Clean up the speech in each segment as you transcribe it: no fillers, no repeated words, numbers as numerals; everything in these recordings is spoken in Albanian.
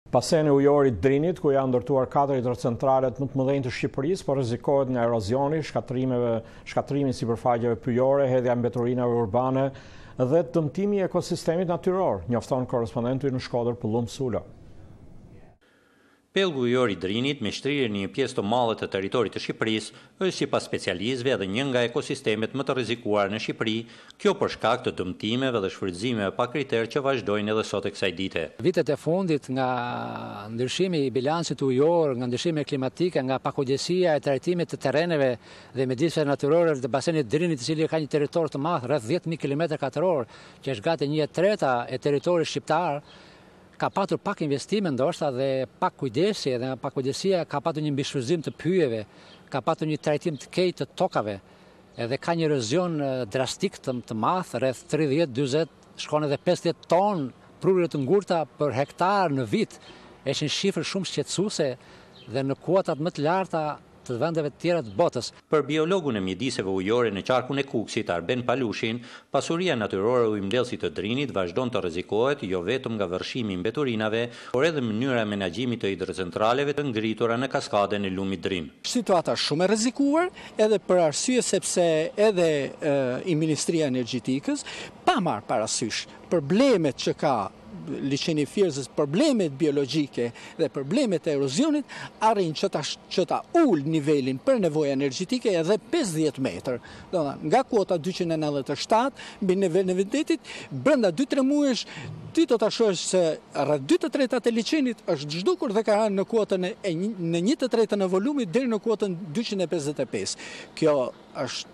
Baseni ujor i Drinit, ku janë ndërtuar 4 hidrocentralet më të mëdhenj të Shqipërisë, po rrezikohet nga erosioni, shkatrimi sipërfaqeve pyjore, hedhja mbeturinave urbane dhe dëmtimi i ekosistemit natyror, njofton korrespondenti në Shkodër Pullum Sulo. Pellgu ujor i Drinit, me shtrirje në një pjesë të madhe të territorit të Shqipërisë, është sipas specialistëve edhe një nga ekosistemet më të rrezikuara në Shqipëri, kjo për shkak të dëmtimeve dhe shfrytëzimeve pa kriter që vazhdojnë edhe sot e kësaj dite. Vitet e fundit nga ndryshimi i bilancit ujor, nga ndryshime klimatike, nga pakujdesia e trajtimit të terreneve dhe mjediseve natyrore të basenit Drinit, i cili ka një territor të madh, rreth 10.000 km2, që është gati 1/3 e territorit shqiptar, ka patur pak investime ndoshta dhe pak kujdesi, dhe pak kujdesia ka patur një mbishfrytëzim të pyjeve, ka patur një trajtim të keq të tokave, edhe ka një erozion drastik të madh, rreth 30-40, shkon edhe 50 ton prurje të ngurta për hektar në vit. Është një shifër shumë shqetësuese dhe në kuotat më të larta të vendeve të tjera të botës. Për biologun e mjediseve ujore në qarkun e Kukësit, Arben Palushin, pasuria natyrore e ujëmbledhësit të Drinit vazhdon të rrezikohet jo vetëm nga vërshimi i mbeturinave, por edhe mënyra e menaxhimit të hidrocentraleve të ngritura në kaskadën e lumit Drin. Situata shumë e rrezikuar, edhe për arsye sepse edhe i Ministria e Energjetikës pa marrë parasysh problemet që ka liçeni Fierzës, problemet biologjike dhe problemet e erozionit, arrin që ta ul nivelin për nevoja energjetike edhe 50 metër. Nga kuota 297 mbi nivelin e vetetit, brenda 2-3 muajsh ti do ta shohësh se rreth 2/3 e liçenit është zhdukur dhe ka rënë në kuotën në 1/3 e volumit deri në kuotën 255. Kjo është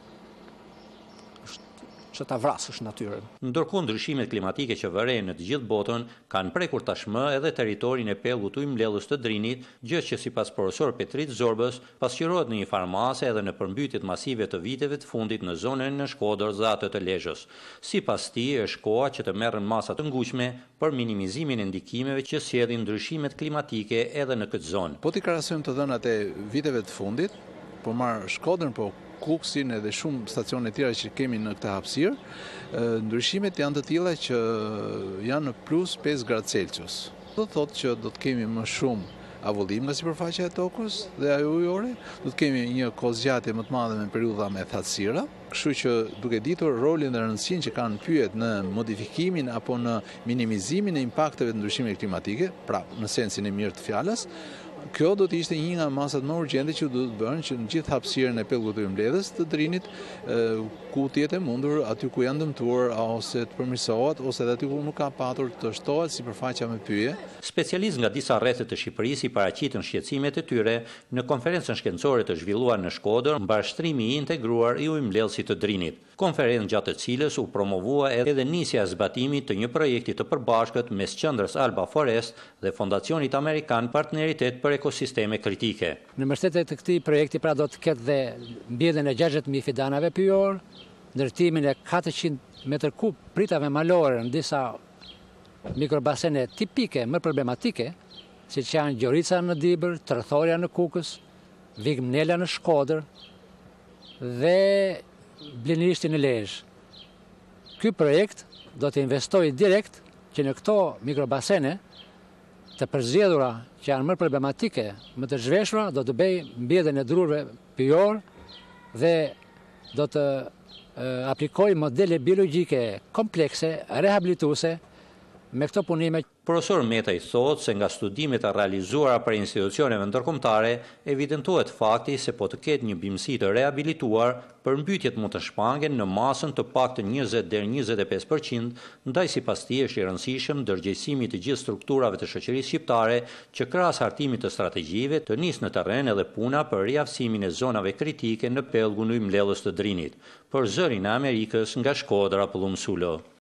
që ta vrasësh natyrën. Ndërkohë ndryshimet klimatike që vërejnë në të gjithë botën kanë prekur tashmë edhe territorin e pellgut ujëmbledhës të Drinit, gjë që sipas profesor Petrit Zorbës pasqyrohet në një farmase edhe në përmbytjet masive të viteve të fundit në zonën në Shkodër dhe atë të Lezhës. Sipas tij është koha që të merren masa të ngushme për minimizimin e ndikimeve që sjellin ndryshimet klimatike edhe në këtë zonë. Po t'i krahasojmë të dhënat e viteve të fundit, po marr Shkodrën, po Kukësin edhe shumë stacione tjera që kemi në këtë hapësirë, ndryshimet janë të tilla që janë në plus 5 gradë Celsius. Do thotë që do të kemi më shumë avullim nga sipërfaqja e tokës dhe ajo ujore, do të kemi një kozgjatje më të madhe me periudha me thatësira, kështu që duke ditur rolin dhe rëndësinë që kanë pyjet në modifikimin apo në minimizimin e impakteve të ndryshimeve klimatike, pra në sensin e mirë të fjalës, kjo do të ishte një nga masat më urgjente që do të bëhen që në gjithë hapësirën e pellgut ujëmbledhës të Drinit, ku të jetë mundur aty ku janë dëmtuar ose të përmirësohet ose aty ku nuk ka patur të shtohet sipërfaqja me pyje. Specialistë nga disa rrethe të Shqipërisë i paraqitën shqetësimet e tyre në konferencën shkencore të zhvilluar në Shkodër mbar shtrimi i integruar i ujëmbledhësit të Drinit. Konferencë gjatë të cilës u promovua edhe nisja e zbatimit të një projekti të përbashkët mes qendrës AlbaForest dhe Fondacionit Amerikan Partneritet për ekosisteme kritike. Në mbështetje të këtij projekti pra do të ketë dhe mbjedhjen e 60.000 fidanave pyjor, ndërtimin e 400 m3 pritave malore në disa mikrobasene tipike më problematike, siç janë Gjorica në Dibër, Tërthorja në Kukës, Vigmnela në Shkodër dhe Blenirishti në Lezhë. Ky projekt do të investojë direkt që në këto mikrobasene të përzgjedhura që janë më problematike, më të zhveshura, do të bëj mbjedhjen e drurve pyjor dhe do të aplikoj modele biologjike komplekse, rehabilituese me këto punime. Profesor Metaj thotë se nga studimet e realizuara për institucioneve ndërkombëtare evidentohet fakti se po të ketë një bimësi të rehabilituar, përmbytjet mund të shpangen në masën të paktën 20 deri 25%, ndaj sipas tij është i rëndësishëm ndërgjegjësimi i të gjithë strukturave të shoqërisë shqiptare që krahas hartimit të strategjive të nisë në terren edhe puna për riavësimin e zonave kritike në pellgun ujëmbledhës të Drinit. Për Zërin e Amerikës nga Shkodra, Pullum Sulo.